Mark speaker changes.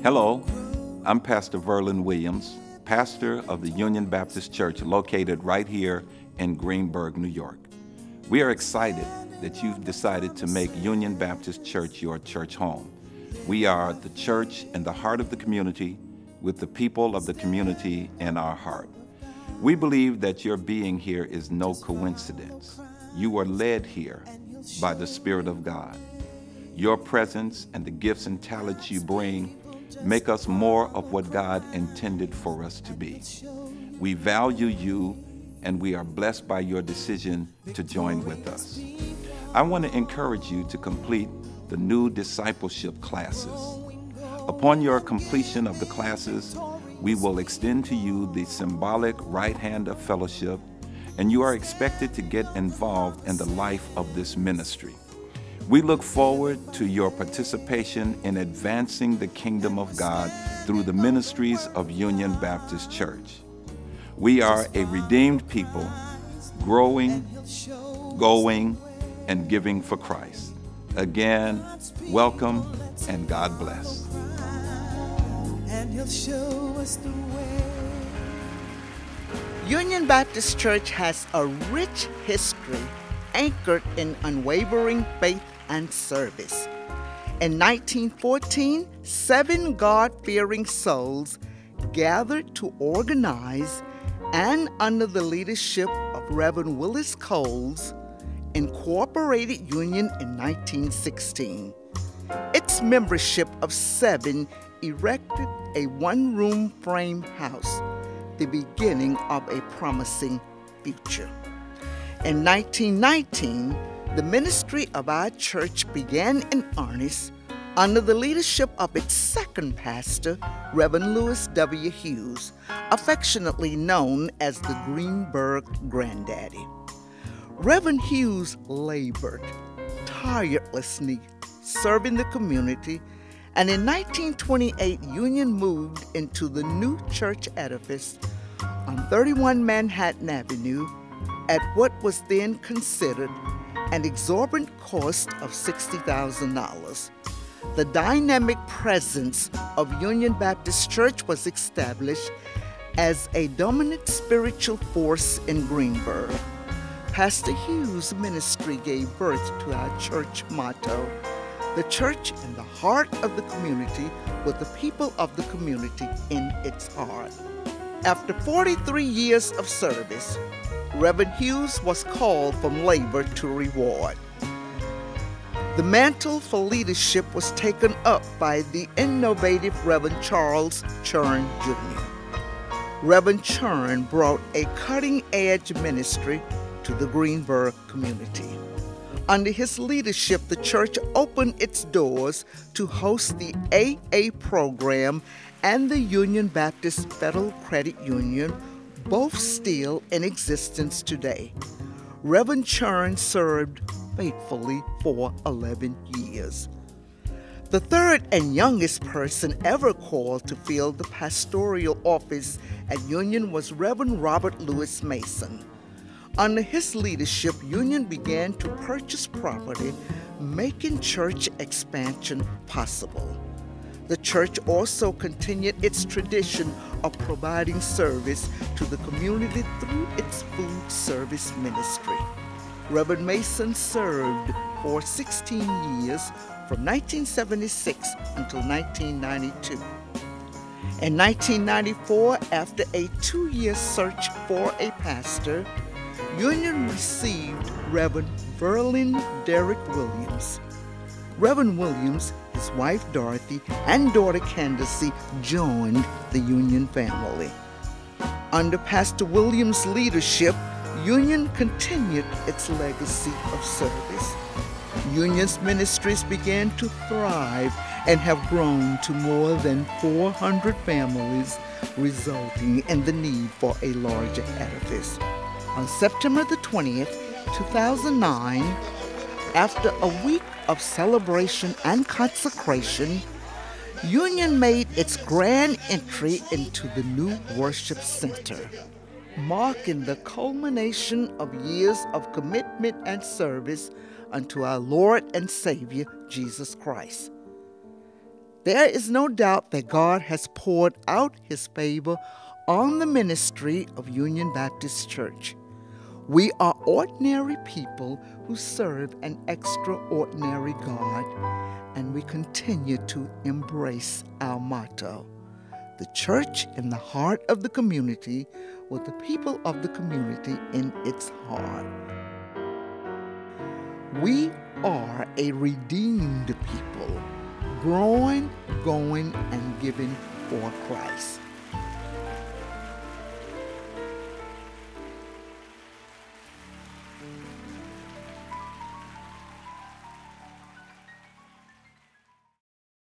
Speaker 1: Hello, I'm Pastor Verlin Williams, pastor of the Union Baptist Church located right here in Greenburgh, New York. We are excited that you've decided to make Union Baptist Church your church home. We are the church in the heart of the community with the people of the community in our heart. We believe that your being here is no coincidence. You are led here by the Spirit of God. Your presence and the gifts and talents you bring make us more of what God intended for us to be. We value you and we are blessed by your decision to join with us. I want to encourage you to complete the new discipleship classes. Upon your completion of the classes, we will extend to you the symbolic right hand of fellowship, and you are expected to get involved in the life of this ministry. We look forward to your participation in advancing the kingdom of God through the ministries of Union Baptist Church. We are a redeemed people, growing, going, and giving for Christ. Again, welcome and God bless.
Speaker 2: And He'll show us the way.
Speaker 3: Union Baptist Church has a rich history anchored in unwavering faith and service. In 1914, 7 God-fearing souls gathered to organize and, under the leadership of Reverend Willis Coles, incorporated Union in 1916. Its membership of 7 erected a one-room frame house, the beginning of a promising future. In 1919, the ministry of our church began in earnest under the leadership of its second pastor, Reverend Lewis W. Hughes, affectionately known as the Greenburgh Granddaddy. Reverend Hughes labored tirelessly serving the community, and in 1928, Union moved into the new church edifice on 31 Manhattan Avenue at what was then considered an exorbitant cost of $60,000. The dynamic presence of Union Baptist Church was established as a dominant spiritual force in Greenburgh. Pastor Hughes' ministry gave birth to our church motto, "The church in the heart of the community with the people of the community in its heart." After 43 years of service, Reverend Hughes was called from labor to reward. The mantle for leadership was taken up by the innovative Reverend Charles Churn Jr. Reverend Churn brought a cutting-edge ministry to the Greenburgh community. Under his leadership, the church opened its doors to host the AA program and the Union Baptist Federal Credit Union, both still in existence today. Reverend Churn served faithfully for 11 years. The third and youngest person ever called to fill the pastoral office at Union was Reverend Robert Louis Mason. Under his leadership, Union began to purchase property, making church expansion possible. The church also continued its tradition of providing service to the community through its food service ministry. Reverend Mason served for 16 years from 1976 until 1992. In 1994, after a 2-year search for a pastor, Union received Reverend Verlin Derrick Williams. Reverend Williams, his wife Dorothy, and daughter Candace joined the Union family. Under Pastor Williams' leadership, Union continued its legacy of service. Union's ministries began to thrive and have grown to more than 400 families, resulting in the need for a larger edifice. On September the 20th, 2009, after a week of celebration and consecration, Union made its grand entry into the new worship center, marking the culmination of years of commitment and service unto our Lord and Savior, Jesus Christ. There is no doubt that God has poured out His favor on the ministry of Union Baptist Church. We are ordinary people who serve an extraordinary God, and we continue to embrace our motto: the church in the heart of the community, with the people of the community in its heart. We are a redeemed people, growing, going, and giving for Christ.